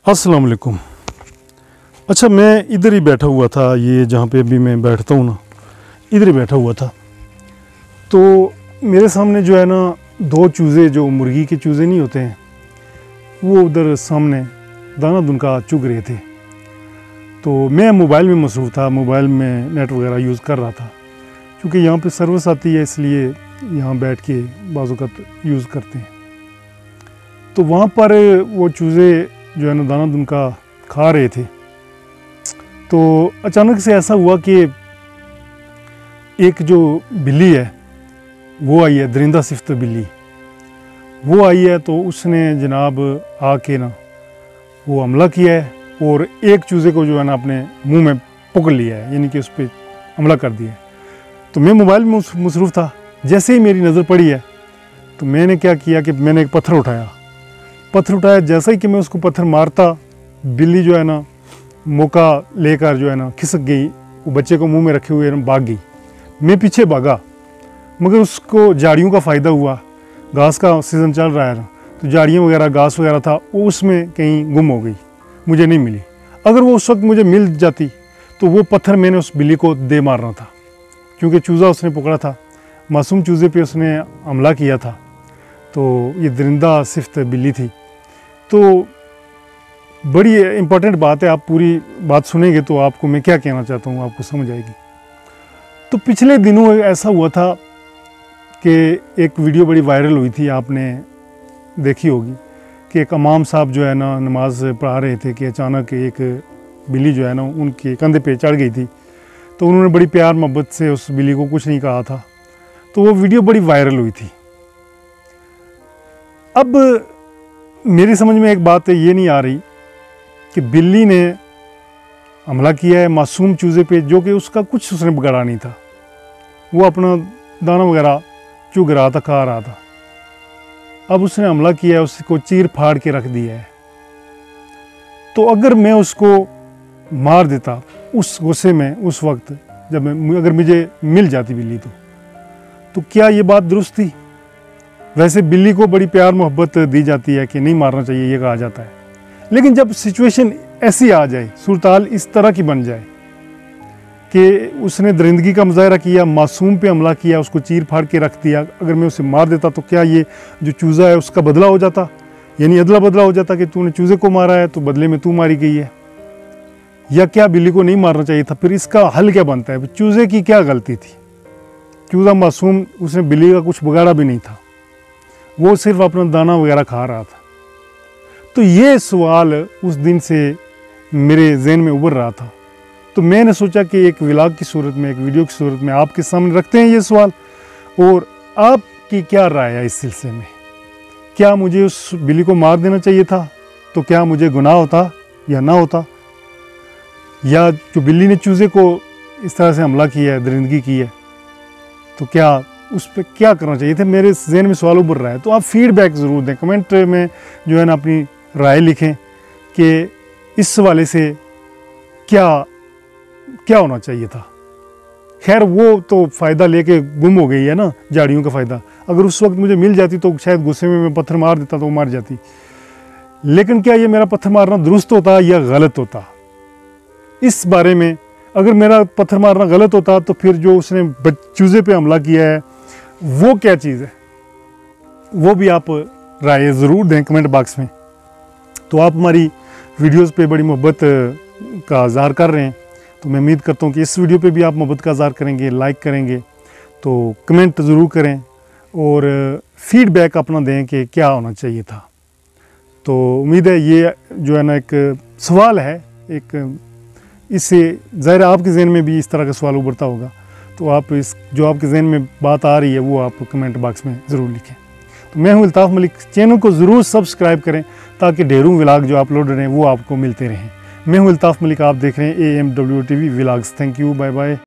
अस्सलाम वालेकुम। अच्छा, मैं इधर ही बैठा हुआ था, ये जहाँ पे अभी मैं बैठता हूँ ना, इधर ही बैठा हुआ था। तो मेरे सामने जो है ना, दो चूज़े, जो मुर्गी के चूज़े नहीं होते हैं, वो उधर सामने दाना दुनका चुग रहे थे। तो मैं मोबाइल में मसरूफ़ था, मोबाइल में नेट वगैरह यूज़ कर रहा था, क्योंकि यहाँ पे सर्विस आती है, इसलिए यहाँ बैठ के बाज़ वक़्त यूज़ करते हैं। तो वहाँ पर वो चूज़े जो है ना दाना दुनका खा रहे थे। तो अचानक से ऐसा हुआ कि एक जो बिल्ली है वो आई है, दरिंदा सिफ्त बिल्ली वो आई है। तो उसने जनाब आके ना वो हमला किया है और एक चूज़े को जो है ना अपने मुंह में पकड़ लिया है, यानी कि उस पर हमला कर दिया है। तो मैं मोबाइल में मसरूफ़ था। जैसे ही मेरी नज़र पड़ी है तो मैंने क्या किया कि मैंने एक पत्थर उठाया। जैसा ही कि मैं उसको पत्थर मारता, बिल्ली जो है ना मौका लेकर जो है ना खिसक गई, वो बच्चे को मुंह में रखे हुए भाग गई। मैं पीछे भागा, मगर उसको झाड़ियों का फ़ायदा हुआ। घास का सीज़न चल रहा है ना, तो झाड़ियाँ वगैरह, घास वगैरह था, वो उसमें कहीं गुम हो गई, मुझे नहीं मिली। अगर वो उस वक्त मुझे मिल जाती तो वो पत्थर मैंने उस बिल्ली को दे मारना था, क्योंकि चूज़ा उसने पकड़ा था, मासूम चूज़े पे उसने हमला किया था। तो ये दरिंदा सिफ्त बिल्ली थी। तो बड़ी इम्पोर्टेंट बात है, आप पूरी बात सुनेंगे तो आपको मैं क्या कहना चाहता हूँ आपको समझ आएगी। तो पिछले दिनों ऐसा हुआ था कि एक वीडियो बड़ी वायरल हुई थी, आपने देखी होगी, कि एक इमाम साहब जो है ना नमाज पढ़ा रहे थे कि अचानक एक बिल्ली जो है ना उनके कंधे पे चढ़ गई थी। तो उन्होंने बड़ी प्यार मोहब्बत से उस बिल्ली को कुछ नहीं कहा था। तो वो वीडियो बड़ी वायरल हुई थी। अब मेरी समझ में एक बात ये नहीं आ रही कि बिल्ली ने हमला किया है मासूम चूज़े पे, जो कि उसका कुछ उसने बिगाड़ा नहीं था। वो अपना दाना वगैरह चुग रहा था, खा रहा था। अब उसने हमला किया है, उसको चीर फाड़ के रख दिया है। तो अगर मैं उसको मार देता उस गुस्से में, उस वक्त जब अगर मुझे मिल जाती बिल्ली, तो क्या ये बात दुरुस्त थी? वैसे बिल्ली को बड़ी प्यार मोहब्बत दी जाती है कि नहीं मारना चाहिए, ये कहा जाता है। लेकिन जब सिचुएशन ऐसी आ जाए, सूरताल इस तरह की बन जाए कि उसने दरिंदगी का मुजाहरा किया, मासूम पे हमला किया, उसको चीर फाड़ के रख दिया, अगर मैं उसे मार देता तो क्या ये जो चूज़ा है उसका बदला हो जाता? यानी अदला बदला हो जाता कि तूने चूज़े को मारा है तो बदले में तू मारी गई है? या क्या बिल्ली को नहीं मारना चाहिए था? फिर इसका हल क्या बनता है? चूज़े की क्या गलती थी? चूज़ा मासूम, उसने बिल्ली का कुछ बिगाड़ा भी नहीं था, वो सिर्फ अपना दाना वगैरह खा रहा था। तो ये सवाल उस दिन से मेरे जहन में उभर रहा था। तो मैंने सोचा कि एक व्लॉग की सूरत में, एक वीडियो की सूरत में आपके सामने रखते हैं ये सवाल, और आपकी क्या राय है इस सिलसिले में? क्या मुझे उस बिल्ली को मार देना चाहिए था? तो क्या मुझे गुनाह होता या ना होता? या जो बिल्ली ने चूज़े को इस तरह से हमला किया है, दरिंदगी की है, तो क्या उस पर क्या करना चाहिए था? मेरे जहन में सवाल उभर रहा है। तो आप फीडबैक ज़रूर दें, कमेंट में जो है ना अपनी राय लिखें कि इस हवाले से क्या होना चाहिए था। खैर, वो तो फ़ायदा लेके गुम हो गई है ना, झाड़ियों का फ़ायदा। अगर उस वक्त मुझे मिल जाती तो शायद गुस्से में मैं पत्थर मार देता तो वो मर जाती। लेकिन क्या ये मेरा पत्थर मारना दुरुस्त होता या गलत होता? इस बारे में, अगर मेरा पत्थर मारना गलत होता तो फिर जो उसने चूज़े पे हमला किया है वो क्या चीज़ है, वो भी आप राय ज़रूर दें कमेंट बॉक्स में। तो आप हमारी वीडियोस पे बड़ी मोहब्बत का इज़हार कर रहे हैं, तो मैं उम्मीद करता हूँ कि इस वीडियो पे भी आप मोहब्बत का इज़हार करेंगे, लाइक करेंगे। तो कमेंट ज़रूर करें और फीडबैक अपना दें कि क्या होना चाहिए था। तो उम्मीद है ये जो है ना एक सवाल है, एक इससे ज़ाहिर आपके जहन में भी इस तरह का सवाल उभरता होगा। तो आप इस जो आपके जहन में बात आ रही है वो आप कमेंट बॉक्स में ज़रूर लिखें। तो मैं हूं अल्ताफ़ मलिक, चैनल को ज़रूर सब्सक्राइब करें ताकि ढेरों व्लॉग जो अपलोड हैं वो आपको मिलते रहें। मैं हूं अल्ताफ़ मलिक, आप देख रहे हैं AMWTV vlogs. Thank you, bye bye.